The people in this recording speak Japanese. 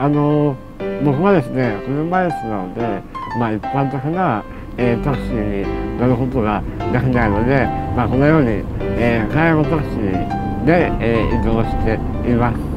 僕はですね、車椅子なので、一般的な、タクシーに乗ることができないので、このように、介護タクシーで、移動しています。